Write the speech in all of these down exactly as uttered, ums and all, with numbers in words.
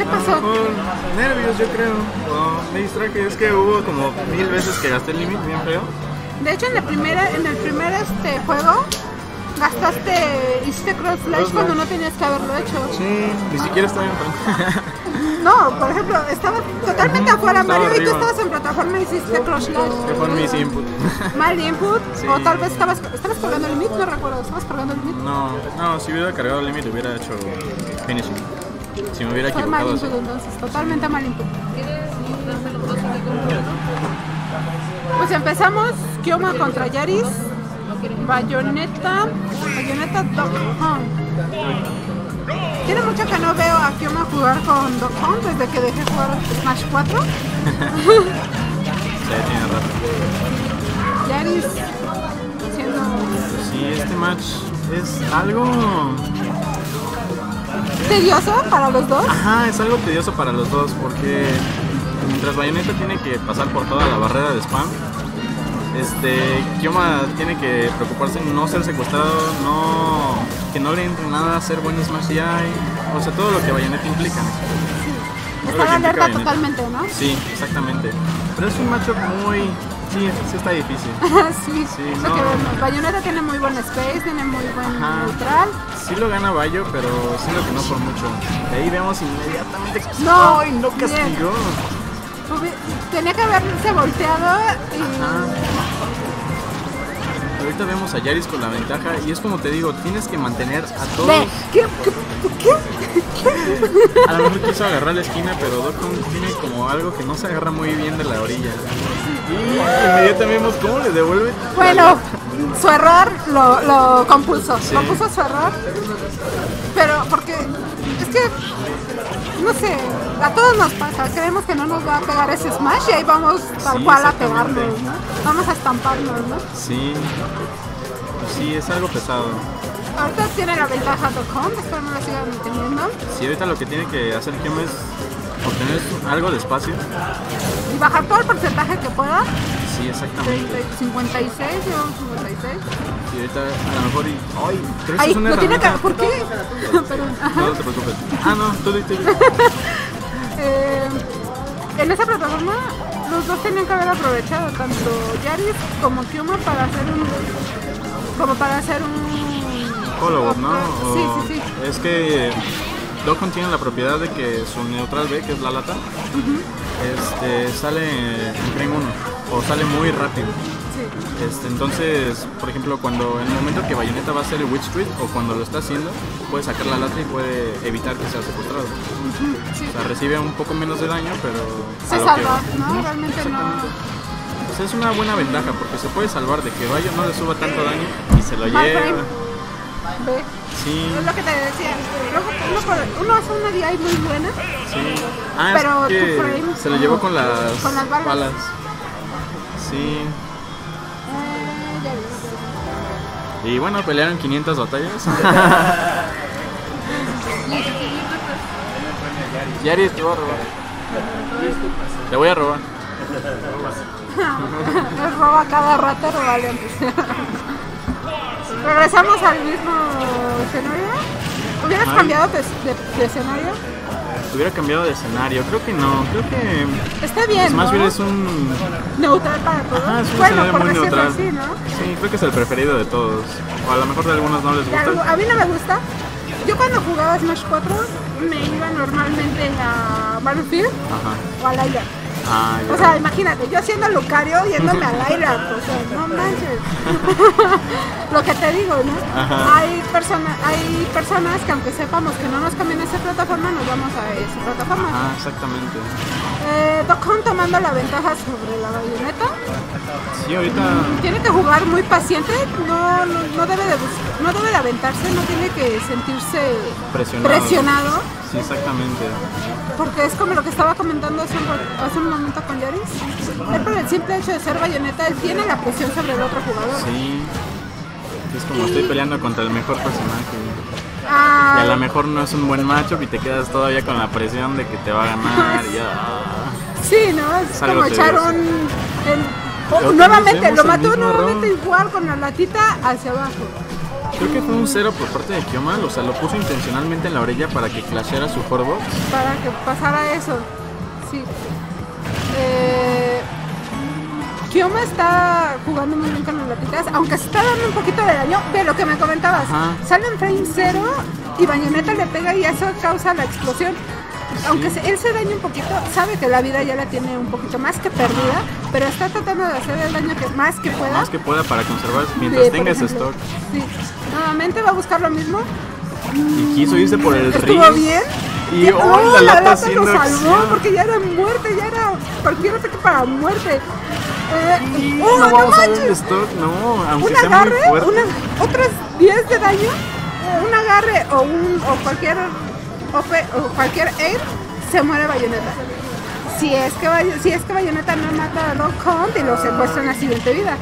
¿Qué pasó? Con nervios, yo creo. O me distraje, es que hubo como mil veces que gasté el límite bien feo. De hecho, en el primer, en el primer este, juego gastaste, hiciste cross slash cuando no tenías que haberlo hecho. Sí, ni siquiera estaba en frente. No, por ejemplo, estaba totalmente afuera Estaba Mario arriba. y tú estabas en plataforma y hiciste cross slash. Que fue mis input. Mal input, Sí. o tal vez estabas, estabas cargando el limit, no recuerdo, estabas cargando el limit. No, no, si hubiera cargado el límite hubiera hecho finishing. Si me hubiera Fue mal equivocado. input entonces, totalmente mal input. Pues empezamos, Kioma contra Yaris, Bayonetta, Bayonetta Duck Hunt. Tiene mucho que no veo a Kioma jugar con Duck Hunt desde que dejé jugar Smash cuatro. Sí, tiene rato. Yaris siendo... Sí, este match es algo... tedioso para los dos. Ajá, es algo tedioso para los dos porque mientras Bayonetta tiene que pasar por toda la barrera de spam, este, Kioma tiene que preocuparse en no ser secuestrado, no, que no le entre nada a hacer buen Smash D I, o sea, todo lo que Bayonetta implica. Todo lo Estar que implica alerta Bayonetta. totalmente, ¿no? Sí, exactamente. Pero es un matchup muy... Sí, sí está difícil. Sí, Sí, lo no. que vemos. Bayonetta tiene muy buen space, tiene muy buen Ajá. neutral. Sí lo gana Bayo, pero siento que no por mucho. De ahí vemos inmediatamente que... No, ¡Ay, no bien. castigó! Hubi- Tenía que haberse volteado y... Ajá. Ahorita vemos a Yaris con la ventaja y es como te digo, tienes que mantener a todos. Ve, ¿qué? ¿Qué? ¿Qué? A lo mejor quiso agarrar la esquina, pero Dokkan tiene como algo que no se agarra muy bien de la orilla. Y inmediatamente vemos cómo le devuelve. Bueno, su error lo, lo compuso, Sí. compuso su error. Pero porque es que, no sé, a todos nos pasa, creemos que no nos va a pegar ese smash y ahí vamos tal Sí, cual a exactamente. pegarnos, ¿no? Vamos a estamparnos, ¿no? Sí, sí, es algo pesado. Ahorita tiene la ventaja Dokkan, espero no la sigan teniendo. Sí, ahorita lo que tiene que hacer Kioma es obtener algo de espacio. Y bajar todo el porcentaje que pueda. Sí, exactamente. cincuenta y seis, yo cincuenta y seis. Y ahorita a lo mejor... Y, ¡ay! Pero eso Ay, es una lo tiene que... herramienta. ¿Por qué? Perdón. Ajá. No, no te preocupes. Ah, no, tú tú- tú- Eh, en esa plataforma los dos tenían que haber aprovechado, tanto Yaris como Kioma, para hacer un... como para hacer un... follow-up, ¿no? O- Sí, sí, sí. Es que Dokkan tiene la propiedad de que su neutral B, que es la lata, este, sale en frame uno o sale muy rápido. Sí. Este, entonces, por ejemplo, cuando en el momento que Bayonetta va a hacer el Witch Street o cuando lo está haciendo, puede sacar la lata y puede evitar que sea secuestrado. Sí. O sea, recibe un poco menos de daño, pero Se a lo salva, que- ¿no? Ujú, Realmente no... exactamente. Pues es una buena ventaja porque se puede salvar de que Bayo no le suba tanto daño y se lo Mal lleva. frame. Ve, Sí, es lo que te decía. Luego uno, por- uno hace una D I muy buena. sí. Ah, Pero es que tu frame, se lo llevó con las, con las balas. Sí. Eh, ya ves. Y bueno, pelearon quinientas batallas. Yari, te voy a robar. Te voy a robar. Nos roba cada rato, robarle antes. Regresamos al mismo escenario. ¿Hubieras Ay. cambiado de, de- de escenario? Hubiera cambiado de escenario. Creo que no. Creo que Está bien, Smashville ¿no? es un... Neutral para todos. Ajá, es un Bueno, escenario por muy decirlo neutral. así, ¿no? Sí, creo que es el preferido de todos. O a lo mejor de algunos no les Y algo- gusta. a mí no me gusta. Yo cuando jugaba Smash cuatro me iba normalmente a Battlefield Ajá. o a Lyra. Ah, ya. O sea, imagínate, yo siendo Lucario yéndome a Lyra, o sea, no manches. Lo que te digo, ¿no? Ajá. Hay, persona, hay personas que aunque sepamos que no nos conviene esa plataforma, nos vamos a esa plataforma. Ah, exactamente. Eh, Dokkan tomando la ventaja sobre la Bayonetta. Sí, ahorita... Tiene que jugar muy paciente, no, no, no debe de bus- no debe de aventarse, no tiene que sentirse Presionado. presionado, Sí, exactamente. porque es como lo que estaba comentando hace un, ra- hace un momento con Yaris. Él por el simple hecho de ser Bayonetta, él tiene la presión sobre el otro jugador. Sí. Es como estoy peleando contra el mejor personaje. Ah, Y a lo mejor no es un buen matchup y te quedas todavía con la presión de que te va a ganar. Y ya. sí, ¿no? Es Es algo como echar tedioso. un... el- Otra oh, vez nuevamente, vemos lo el mató mismo nuevamente error. igual con la latita hacia abajo. Creo que fue un cero por parte de Kyoma, o sea, lo puso intencionalmente en la orilla para que clasheara su Horbox. Para que pasara eso, sí. Eh, Kyoma está jugando muy bien con las latitas, aunque se está dando un poquito de daño, de lo que me comentabas. Ajá. Sale en frame cero y Bayonetta le pega y eso causa la explosión. Aunque sí. él se daña un poquito, sabe que la vida ya la tiene un poquito más que perdida, pero está tratando de hacer el daño que más que pueda. Más que pueda para conservar mientras sí, tenga ese stock. Sí. Nuevamente va a buscar lo mismo. Y quiso irse por el ¿Estuvo Riz. bien? Y oh, oh, la, la lata, lata lo salvó acción. Porque ya era muerte, ya era cualquier ataque para muerte. Eh, y oh, no no vamos manches. a ver el stock, no, aunque un sea agarre, muy fuerte. Una, otras diez de daño, un agarre o, un, o cualquier o, o cualquier aid, se muere Bayonetta. Si es que, si es que Bayonetta no mata a Doc Hunt y lo secuestra en la siguiente vida.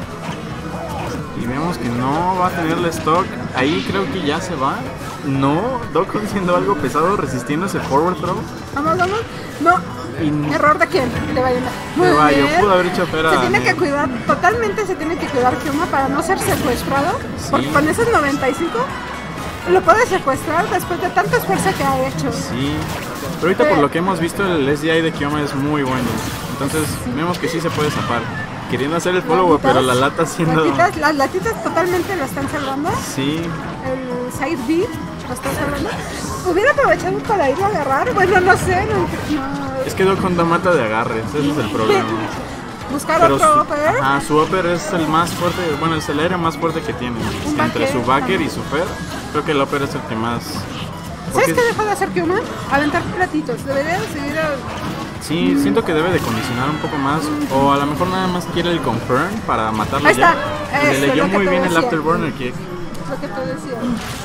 Y vemos que no va a tener el stock. Ahí creo que ya se va. No, Doc Hunt siendo algo pesado, resistiendo ese forward throw. Vamos, vamos. No. Y... ¿Error de quién? De Bayonetta. Muy de Bayo, bien. pudo haber hecho pera. Se tiene que cuidar, totalmente se tiene que cuidar Kyoma para no ser secuestrado. Sí. Porque con esos noventa y cinco lo puede secuestrar después de tanta esfuerzo que ha hecho. Sí. Pero ahorita por lo que hemos visto el S D I de Kyoma es muy bueno. Entonces sí. vemos que sí se puede zafar. Queriendo hacer el follow, pero la lata siendo... Latitas, las latitas totalmente lo están salvando. Sí. El side B lo está salvando. Hubiera aprovechado para ir a agarrar. Bueno, no sé. No, no. Es que Doc Hunt mata de agarres, ese es el problema. Buscar pero otro su, upper. Ajá, su upper es el más fuerte, bueno, es el aire más fuerte que tiene. Entre backer, su backer ajá. y su fer, creo que el upper es el que más... ¿Sabes qué dejó de hacer Kyoma? Aventar platitos. Debería seguir a... Sí, siento que debe de condicionar un poco más. O a lo mejor nada más quiere el confirm para matarlo ahí ya. Está. Y Eso, le leyó muy bien decía. el afterburner kick. Lo que te decía.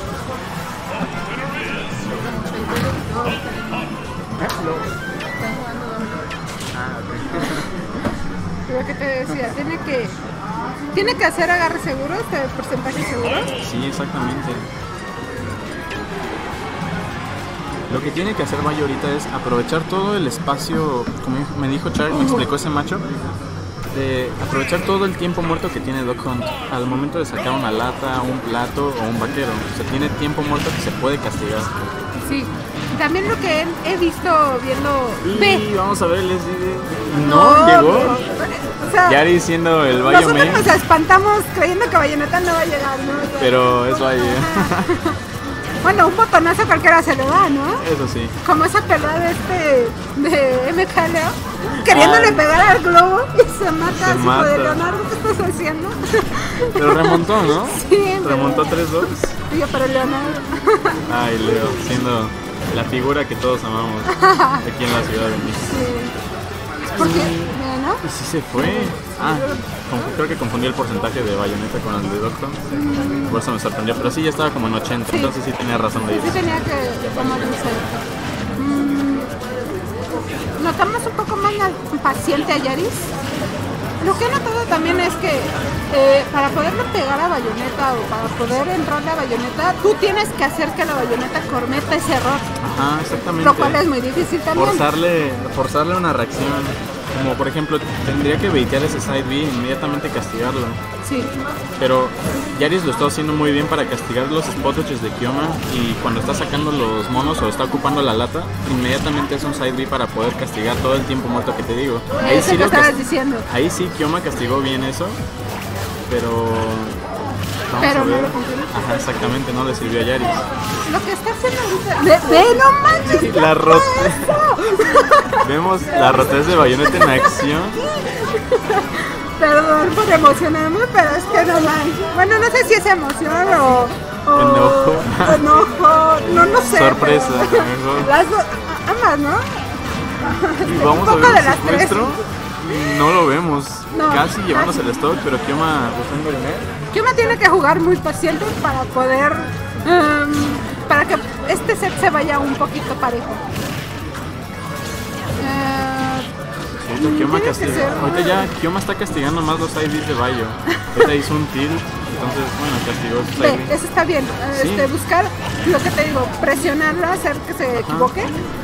Lo que te decía, tiene que tiene que hacer agarres seguros, de porcentaje seguro. Sí, exactamente. Lo que tiene que hacer Bayo ahorita es aprovechar todo el espacio, como me dijo Char, me explicó ese macho, de aprovechar todo el tiempo muerto que tiene Doc Hunt al momento de sacar una lata, un plato o un vaquero. O sea, tiene tiempo muerto que se puede castigar. Sí, también lo que he, he visto viendo... Y Ve. vamos a ver el S D. No, no llegó. No. O sea, Yari siendo el Bayo nosotros main. nos espantamos creyendo que Bayonetta no va a llegar, ¿no? Pero es Bayo. Bueno, un botonazo cualquiera se le da, ¿no? Eso sí. Como esa pelea de este, de M K Leo, queriéndole Ay. pegar al globo y se mata. Se así mata. De Leonardo, ¿qué estás haciendo? Pero remontó, ¿no? Sí. Remontó tres dos. Sí, pero Leonardo. Ay, Leo, siendo la figura que todos amamos aquí en la Ciudad de México. Sí. ¿Por qué? ¿No? Y sí se fue. Ah, creo que confundí el porcentaje de Bayonetta con el de Doc Hunt. Mm. Por eso me sorprendió, pero sí ya estaba como en ochenta, sí. Entonces sí tenía razón de ir. Sí tenía que tomar un cerco. Mm. Notamos un poco más paciente a Yaris. Lo que he notado también es que eh, para poderle pegar a Bayonetta o para poder entrarle a Bayonetta, tú tienes que hacer que la Bayonetta cometa ese error. Ajá, exactamente. Lo cual es muy difícil también. Forzarle, forzarle una reacción. Como por ejemplo, tendría que baitear ese side B e inmediatamente castigarlo. Sí. Pero Yaris lo está haciendo muy bien para castigar los spot dodges de Kyoma. Y cuando está sacando los monos o está ocupando la lata, inmediatamente es un side B para poder castigar todo el tiempo muerto que te digo. Ahí sí, lo estabas diciendo. Ahí sí Kyoma castigó bien eso. Pero... Vamos pero a ver. no lo funcionó. Ajá, exactamente, no le sirvió a Yaris. Lo que está haciendo ahorita... ¡Ve, ve no manches! La rota... Vemos la rotez de Bayonetta en acción. Perdón por emocionarme, pero es que no manches. Bueno, no sé si es emoción o... o enojo. Enojo, no, no sé. Sorpresa, pero... Las dos, ambas, ¿no? Y vamos a ver el secuestro. No lo vemos. No, casi llevándose el stock, pero Kyoma buscando el net. Kyoma tiene que jugar muy paciente para poder... Um, para que este set se vaya un poquito parejo. Uh, ahorita Kyoma castiga. Ahorita ya Kyoma está castigando más los I Ds de Bayo. Ahorita hizo un tilt, entonces bueno, castigó sus I Ds. Eso está bien. Sí. Este, buscar lo que te digo, presionarla, hacer que se Ajá. equivoque.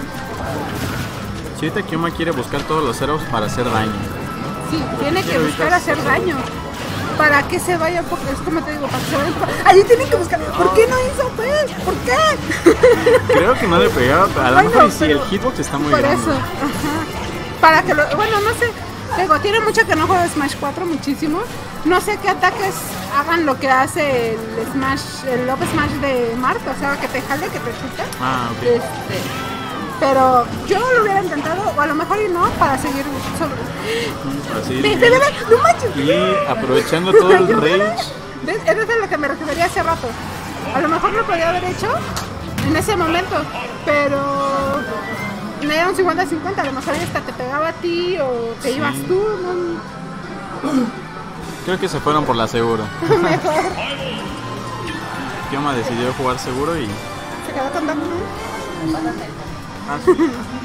Si ahorita Kyoma quiere buscar todos los ceros para hacer daño. Sí, tiene que buscar hacer daño. para que se vaya un poco, es como te digo, para que se vaya un poco. Ahí tienen que buscar, ¿por qué no hizo pues? ¿Por qué? Creo que no le pegaba, a lo Bueno, mejor sí, pero el hitbox está muy por grande. eso, ajá. Para que lo, bueno, no sé, digo, tiene mucho que no juego Smash cuatro, muchísimo. No sé qué ataques hagan lo que hace el Smash, el Up Smash de Mark, o sea, que te jale, que te chute. Ah, ok. Este, pero yo lo hubiera intentado, o a lo mejor y no, para seguir sobre. Así. Ve, ve, ve, ve, no manches. Y aprovechando todo el rage. ¿Ves? Eso es a lo que me refería hace rato. A lo mejor lo podía haber hecho en ese momento, pero no era un cincuenta cincuenta, a lo mejor hasta te pegaba a ti o te Sí. ibas tú, ¿no? Creo que se fueron por la segura. Mejor. Kioma decidió jugar seguro y... Se quedó con Dark Ah, sí.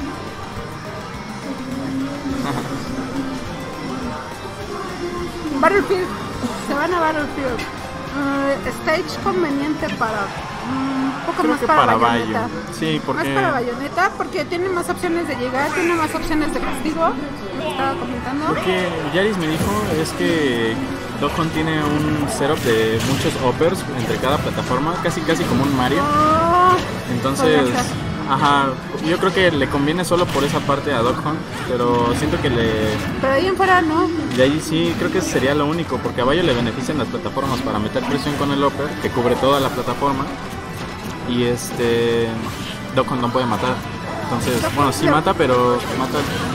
Battlefield. Se van a Battlefield. Uh, stage conveniente para un poco Creo más que para, para Bayonetta. Bayo. Sí, porque... Más para Bayonetta porque tiene más opciones de llegar, tiene más opciones de castigo. Estaba comentando. Porque Yaris me dijo es que Duck Hunt tiene un setup de muchos uppers entre cada plataforma, casi casi como un Mario. Oh, Entonces, podría ser. ajá, yo creo que le conviene solo por esa parte a Duck Hunt, pero siento que le... Pero ahí en fuera no. De ahí sí, creo que sería lo único, porque a Bayo le benefician las plataformas para meter presión con el upper, que cubre toda la plataforma, y este... Duck Hunt no puede matar. Entonces, bueno, sí mata, pero mata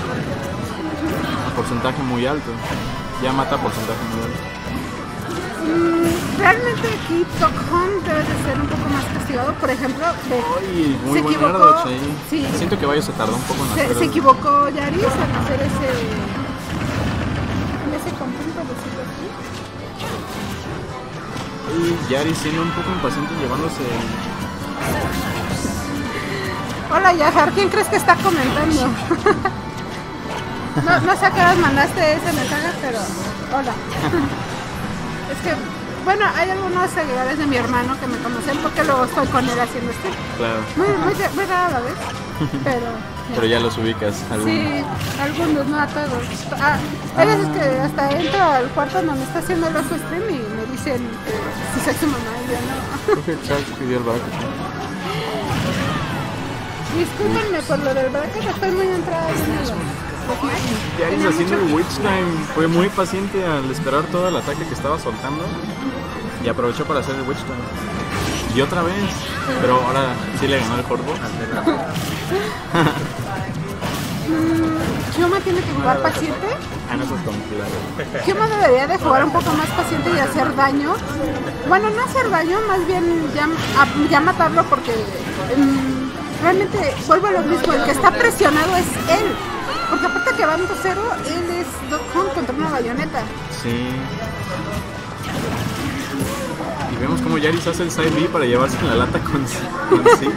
a porcentaje muy alto. Ya mata a porcentaje muy alto. Mm, realmente aquí Duck Hunt debe de ser un poco más castigado. Por ejemplo, de- Ay, muy se buen equivocó. Nerdoch ahí. Sí. Siento que Bayo se tardó un poco en hacer se, se el- equivocó Yaris al hacer ese, en ese conjunto, decirlo así. Y Yaris siendo un poco impaciente llevándose... Hola Yahar, ¿quién crees que está comentando? No, no sé a qué horas mandaste ese mensaje, pero hola. Es que, bueno, hay algunos seguidores de mi hermano que me conocen porque luego estoy con él haciendo esto. Claro. Muy, muy, muy rara a la vez, pero... Pero ya los ubicas. algunos. Sí, algunos, no a todos. Ah, hay veces que hasta entro al cuarto donde está haciendo el otro stream y me dicen que si soy su mamá y yo no. Creo que Charles pidió el bracket. Discúlpenme por lo del bracket, estoy muy entrada en los... Yaris Tenía haciendo mucho- el Witch Time. Fue muy paciente al esperar todo el ataque que estaba soltando. Y aprovechó para hacer el Witch Time. Y otra vez. Pero ahora sí le ganó el Corvo. Mm, Kioma tiene que jugar paciente. Ah, no, eso es complicado. Kioma debería de jugar un poco más paciente y hacer daño. Bueno, no hacer daño, más bien ya, a- ya matarlo porque mm, realmente vuelvo a lo mismo. El que está presionado es él. Porque aparte que va en dos cero, él es Duck Hunt contra una bayoneta. Sí. Y vemos como Yaris hace el side B para llevarse en la lata con con sí.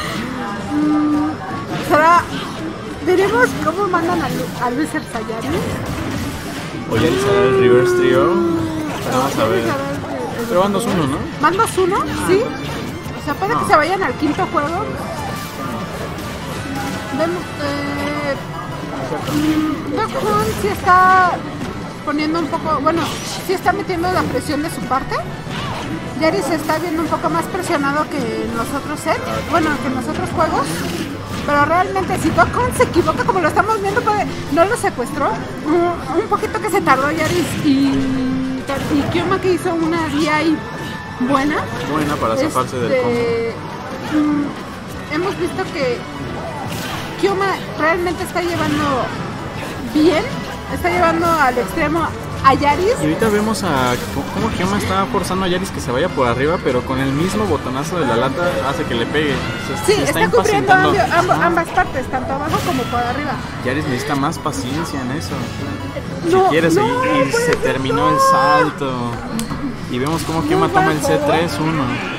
Será... Veremos cómo mandan a, Lu a Lucer Sayari. O Yaris hará el reverse trio. Pero vamos a ver. Vamos a ver, eh, Pero van dos uno, ¿no? ¿Van dos uno? Sí. O sea, puede No. que se vayan al quinto juego. Vemos... Eh, mm, Duck Hunt sí está poniendo un poco... Bueno, sí está metiendo la presión de su parte. Yaris se está viendo un poco más presionado que en los otros sets. Bueno, que en los otros juegos. Pero realmente si Duck Hunt se equivoca como lo estamos viendo, puede, no lo secuestró. Un, un poquito que se tardó Yaris y, y Kioma que hizo una D I buena. Buena para zafarse del combo. Este, mm, hemos visto que Kioma realmente está llevando bien, está llevando al extremo a Yaris. Y ahorita vemos a cómo Kioma está forzando a Yaris que se vaya por arriba, pero con el mismo botonazo de la lata hace que le pegue. O sea, Sí, se está, cubriendo impacientando. ambio- amb- Ajá. ambas partes, tanto abajo como por arriba. Yaris necesita más paciencia en eso. No, si quiere no, seguir, y puede se ser, terminó no. el salto. Y vemos cómo Kioma Muy toma el bajo. C tres uno.